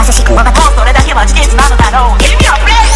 優しくもうそれだけは事実なのだろう。Give me a break